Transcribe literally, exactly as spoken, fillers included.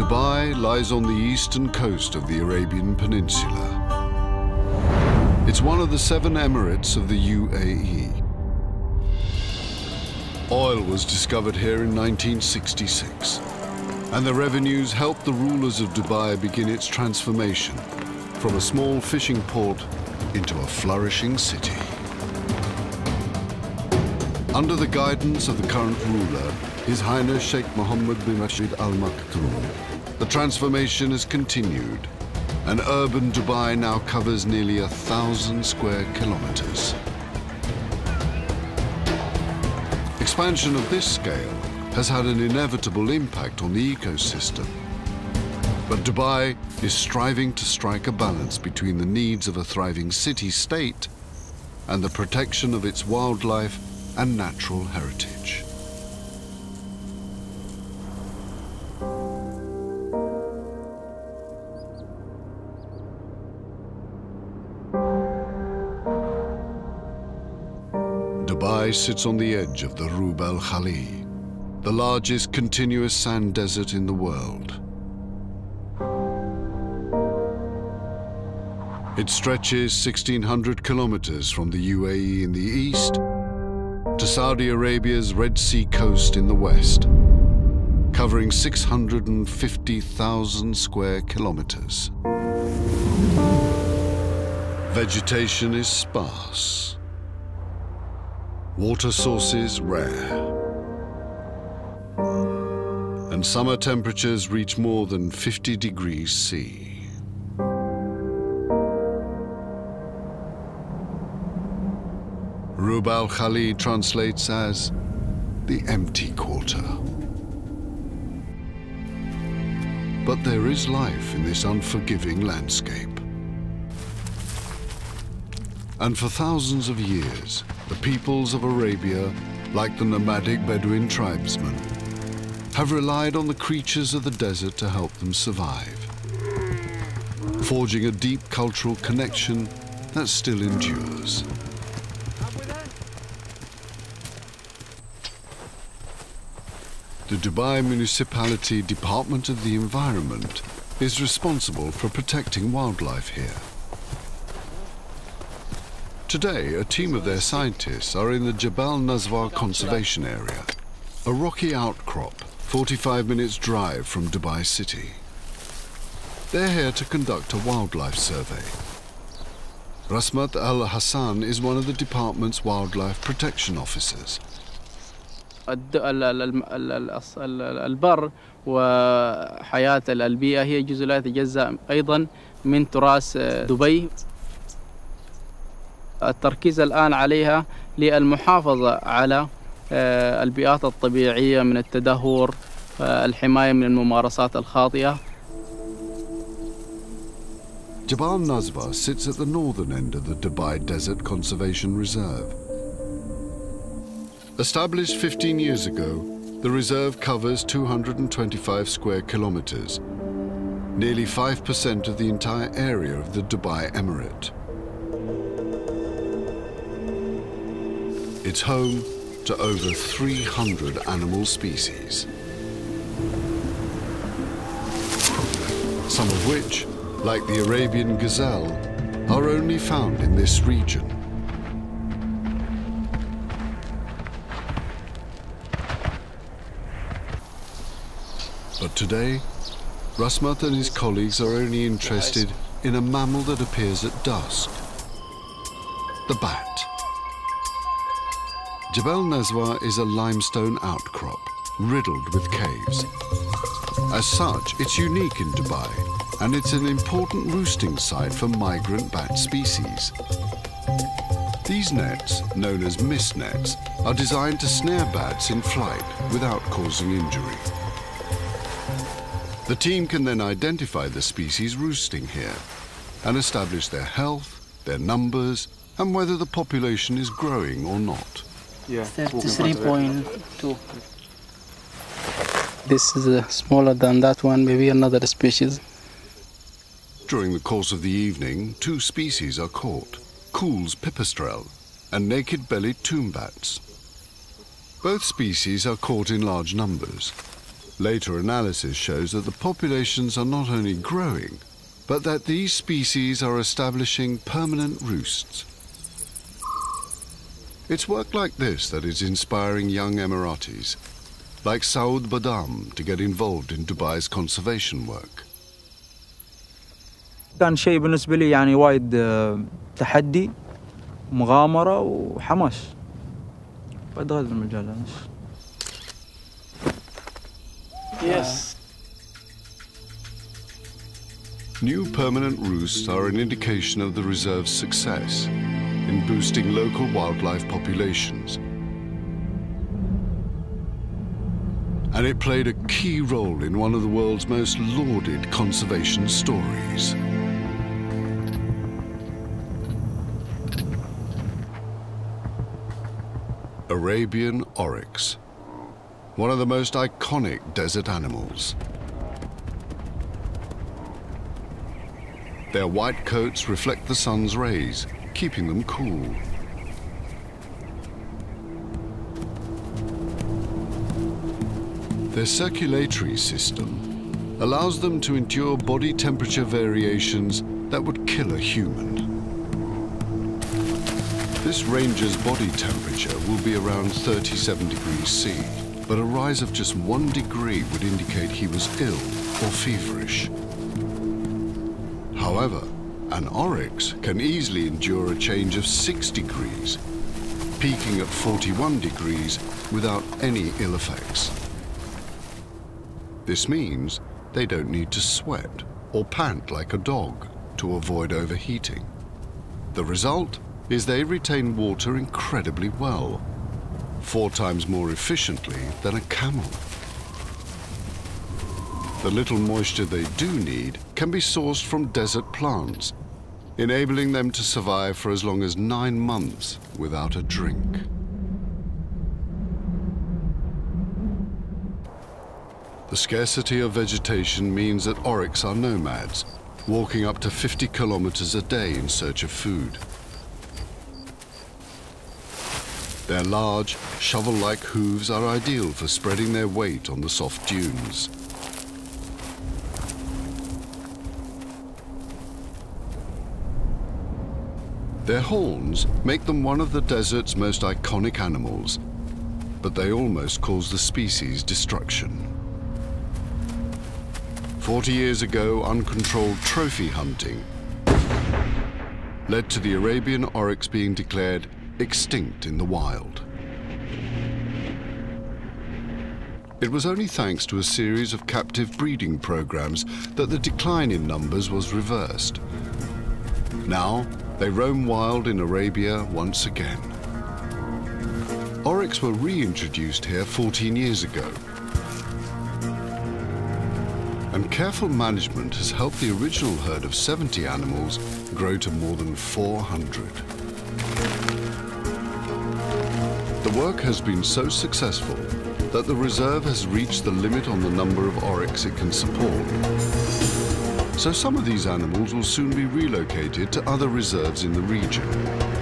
Dubai lies on the eastern coast of the Arabian Peninsula. It's one of the seven emirates of the U A E. Oil was discovered here in nineteen sixty-six, and the revenues helped the rulers of Dubai begin its transformation from a small fishing port into a flourishing city. Under the guidance of the current ruler, His Highness Sheikh Mohammed bin Rashid Al Maktoum, the transformation has continued, and urban Dubai now covers nearly a thousand square kilometers. Expansion of this scale has had an inevitable impact on the ecosystem. But Dubai is striving to strike a balance between the needs of a thriving city-state and the protection of its wildlife and natural heritage. Dubai sits on the edge of the Rub Al-Khali, the largest continuous sand desert in the world. It stretches sixteen hundred kilometers from the U A E in the east to Saudi Arabia's Red Sea coast in the west, covering six hundred fifty thousand square kilometers. Vegetation is sparse. Water sources rare. And summer temperatures reach more than fifty degrees C. Rub Al-Khali translates as the empty quarter. But there is life in this unforgiving landscape. And for thousands of years, the peoples of Arabia, like the nomadic Bedouin tribesmen, have relied on the creatures of the desert to help them survive, forging a deep cultural connection that still endures. The Dubai Municipality Department of the Environment is responsible for protecting wildlife here. Today, a team of their scientists are in the Jebel Nazwa Conservation Area, a rocky outcrop forty-five minutes drive from Dubai City. They're here to conduct a wildlife survey. Rasmat Al-Hassan is one of the department's wildlife protection officers. البر وحياة البيئة هي جزء لا يتجزأ أيضا من تراث دبي. التركيز الآن عليها للمحافظة على البيئات الطبيعية من التدهور، الحماية من الممارسات الخاطئة. Jebel Nazwa sits at the northern end of the Dubai Desert Conservation Reserve. Established fifteen years ago, the reserve covers two hundred twenty-five square kilometers, nearly five percent of the entire area of the Dubai Emirate. It's home to over three hundred animal species, some of which, like the Arabian gazelle, are only found in this region. But today, Rasmat and his colleagues are only interested in a mammal that appears at dusk, the bat. Jebel Nazwa is a limestone outcrop riddled with caves. As such, it's unique in Dubai, and it's an important roosting site for migrant bat species. These nets, known as mist nets, are designed to snare bats in flight without causing injury. The team can then identify the species roosting here and establish their health, their numbers, and whether the population is growing or not. Yeah. thirty-three point two. This is uh, smaller than that one, maybe another species. During the course of the evening, two species are caught, Kuhl's pipistrelle and naked-bellied tomb bats. Both species are caught in large numbers, Later analysis shows that the populations are not only growing, but that these species are establishing permanent roosts. It's work like this that is inspiring young Emiratis, like Saud Badam, to get involved in Dubai's conservation work. كان شيء بالنسبة لي يعني وايد تحدي مغامرة وحماس بدأت بالمجال. Yes. New permanent roosts are an indication of the reserve's success in boosting local wildlife populations. And it played a key role in one of the world's most lauded conservation stories. Arabian Oryx, one of the most iconic desert animals. Their white coats reflect the sun's rays, keeping them cool. Their circulatory system allows them to endure body temperature variations that would kill a human. This ranger's body temperature will be around thirty-seven degrees C, but a rise of just one degree would indicate he was ill or feverish. However, an oryx can easily endure a change of six degrees, peaking at forty-one degrees without any ill effects. This means they don't need to sweat or pant like a dog to avoid overheating. The result is they retain water incredibly well, four times more efficiently than a camel. The little moisture they do need can be sourced from desert plants, enabling them to survive for as long as nine months without a drink. The scarcity of vegetation means that oryx are nomads, walking up to fifty kilometers a day in search of food. Their large, shovel-like hooves are ideal for spreading their weight on the soft dunes. Their horns make them one of the desert's most iconic animals, but they almost cause the species destruction. Forty years ago, uncontrolled trophy hunting led to the Arabian oryx being declared extinct in the wild. It was only thanks to a series of captive breeding programs that the decline in numbers was reversed. Now, they roam wild in Arabia once again. Oryx were reintroduced here fourteen years ago. And careful management has helped the original herd of seventy animals grow to more than four hundred. The work has been so successful that the reserve has reached the limit on the number of oryx it can support. So some of these animals will soon be relocated to other reserves in the region.